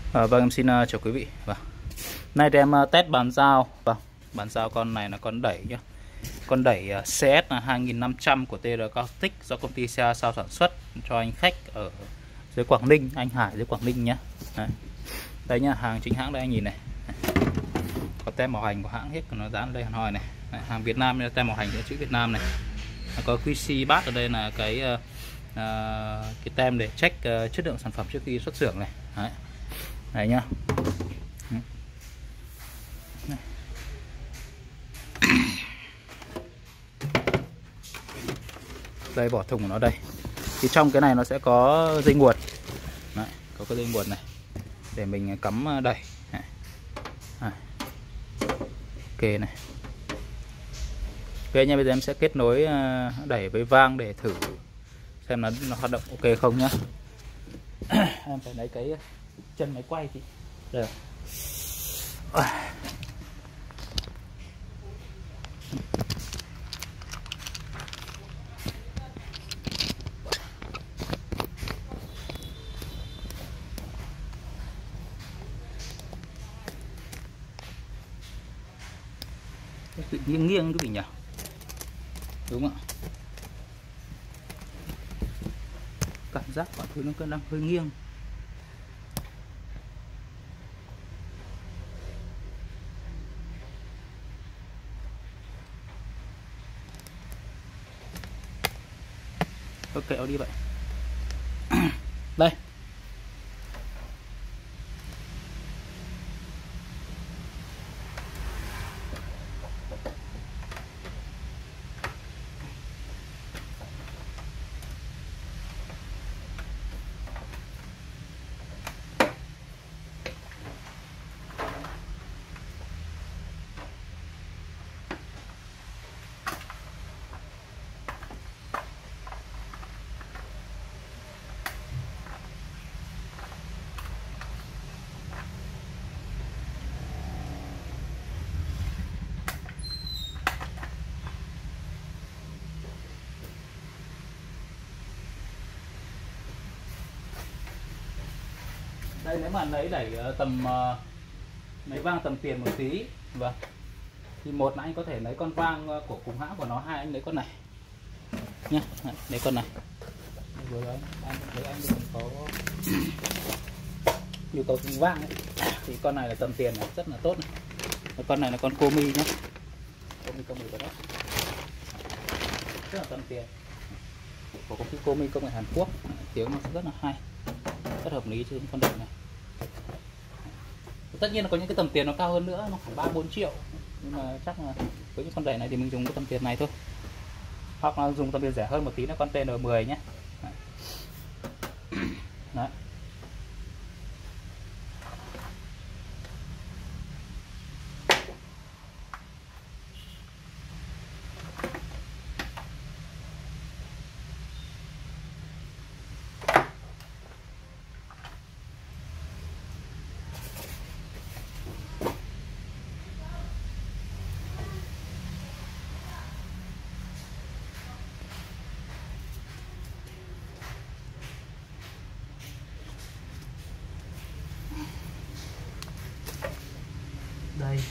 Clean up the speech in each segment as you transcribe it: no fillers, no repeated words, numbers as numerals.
Vâng, em xin chào quý vị. Vâng. Nay thì em test bàn giao. Vâng, bàn giao con này là con đẩy nhá. Con đẩy CS là 2500 của TR Caustic do công ty Sao sản xuất cho anh khách ở dưới Quảng Ninh, anh Hải dưới Quảng Ninh nhá. Đấy. Đây nhá, hàng chính hãng đây anh nhìn này. Có tem màu hành của hãng hết, nó dán đây hẳn hoi này. Đấy, hàng Việt Nam tem màu hành chữ Việt Nam này. Có QC bát ở đây là cái tem để check chất lượng sản phẩm trước khi xuất xưởng này. Đấy. Đấy nhá. Đây, bỏ thùng của nó đây. Thì trong cái này nó sẽ có dây nguồn. Đấy, có cái dây nguồn này để mình cắm đẩy. Đấy. Đấy. Ok này. Ok nha, bây giờ em sẽ kết nối đẩy với vang để thử xem nó hoạt động ok không nhá. Em phải lấy cái chân máy quay thì được. Bị nghiêng nghiêng cái gì nhỉ? Đúng ạ. Cảm giác mọi thứ nó đang hơi nghiêng. Ok, kéo đi vậy. Đây. Đây, nếu mà lấy đẩy tầm mấy vang tầm tiền một tí, vâng, thì một là anh có thể lấy con vang của cùng hãng của nó, hai anh lấy con này nhá, lấy con này. Rồi đấy, anh thấy anh có nhu cầu vang ấy, thì con này là tầm tiền này rất là tốt này. Con này là con Komi nhá, Komi công nghệ của đó rất là tầm tiền của công ty Komi công nghệ Hàn Quốc, tiếng nó rất là hay, rất hợp lý trên con đẩy này. Tất nhiên là có những cái tầm tiền nó cao hơn nữa, nó khoảng 3-4 triệu, nhưng mà chắc là với những con đẩy này thì mình dùng cái tầm tiền này thôi, hoặc là dùng tầm tiền rẻ hơn một tí là con TN10 nhé. Đấy. Đây.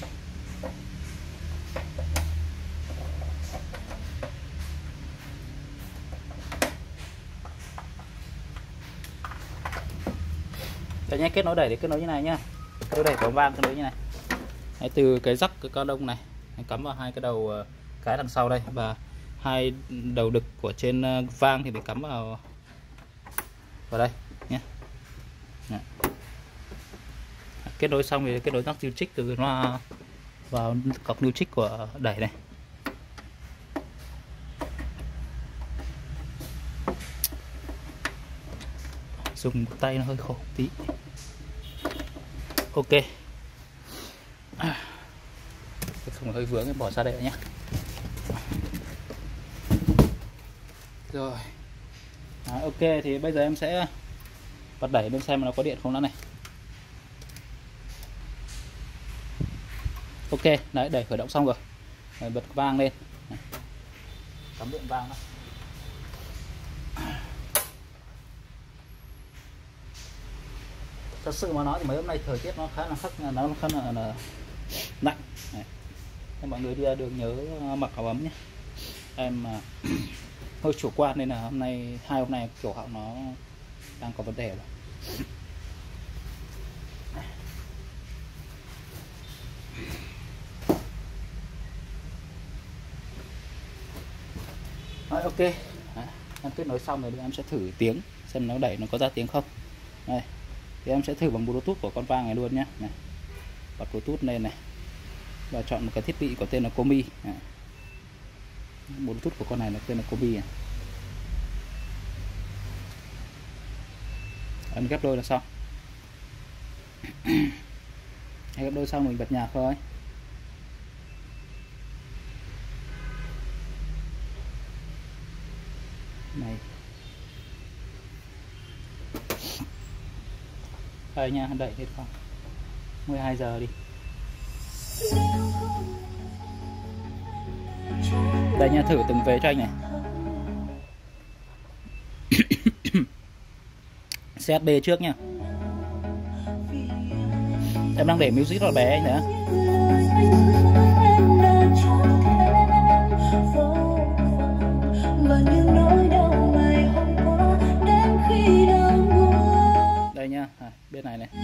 Đây nhé, kết nối đẩy để kết nối như này nhá. Kết nối đẩy có vang kết nối như này. Đấy, từ cái rắc cái cao đông này anh cắm vào hai cái đầu cái đằng sau đây, và hai đầu đực của trên vang thì phải cắm vào đây nhé. Đấy. Kết nối xong thì kết nối rắc new trích từ nó vào cọc new trích của đẩy này. Dùng tay nó hơi khổ tí. Ok. Không hơi vướng, em bỏ ra đây nhé. Rồi. Ok, thì bây giờ em sẽ bật đẩy lên xem nó có điện không đã này. Ok, đấy, đẩy khởi động xong rồi. Đấy, bật vang lên. Cắm điện vang đó. Thật sự mà nói thì mấy hôm nay thời tiết nó khá là nó khá là lạnh. Đấy. Mọi người đi ra đường nhớ mặc áo ấm nhé. Em hơi chủ quan nên là hôm nay 2 hôm nay cổ họng nó đang có vấn đề rồi. Rồi, ok. Em kết nối xong rồi thì em sẽ thử tiếng xem nó đẩy nó có ra tiếng không. Đây. Thì em sẽ thử bằng Bluetooth của con vang này luôn nhé. Này. Bật Bluetooth lên này. Và chọn một cái thiết bị có tên là Komi. Bluetooth của con này là tên là Komi này. Ấn ghép đôi là xong. Ghép đôi xong mình bật nhạc thôi. Này. Đây nha, đẩy hết khoảng 12 giờ đi. Đây nha, thử từng vế cho anh này. CSB trước nha. Em đang để music rất bé anh thấy không? Đây nha, bên này này.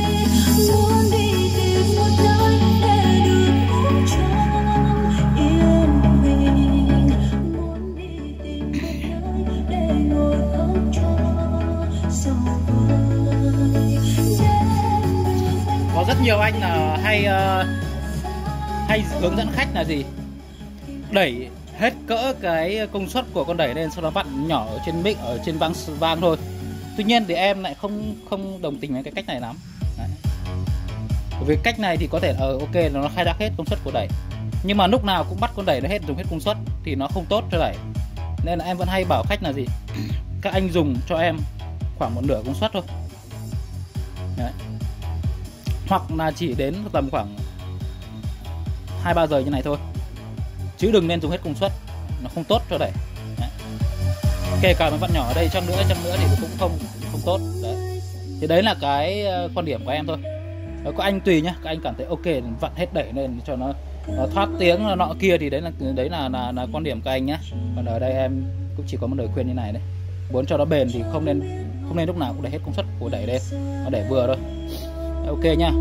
Có rất nhiều anh là hay hướng dẫn khách là gì, đẩy hết cỡ cái công suất của con đẩy lên, sau đó vặn nhỏ ở trên mic, ở trên vang thôi. Tuy nhiên thì em lại không đồng tình với cái cách này lắm. Đấy. Bởi vì cách này thì có thể ok nó khai thác hết công suất của đẩy, nhưng mà lúc nào cũng bắt con đẩy nó dùng hết công suất thì nó không tốt cho đẩy. Nên là em vẫn hay bảo khách là gì, các anh dùng cho em khoảng một nửa công suất thôi. Đấy. Hoặc là chỉ đến tầm khoảng 2-3 giờ như này thôi, chứ đừng nên dùng hết công suất, nó không tốt cho đẩy. Đấy. Kể cả nó vặn nhỏ ở đây chăng nữa thì cũng không tốt. Đấy. Thì đấy là cái quan điểm của em thôi. Có anh tùy nhá, các anh cảm thấy ok vặn hết đẩy lên cho nó thoát tiếng nọ kia thì đấy là quan điểm của anh nhá. Còn ở đây em cũng chỉ có một lời khuyên như này đấy, muốn cho nó bền thì không nên lúc nào cũng để hết công suất của đẩy lên, nó để vừa thôi. Ok nhá.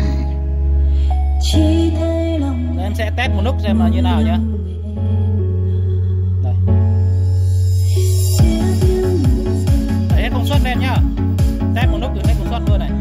Em sẽ test một lúc xem là như nào nhá. Đây. Đẩy hết công suất lên nhá. Test một lúc từ hết công suất luôn này.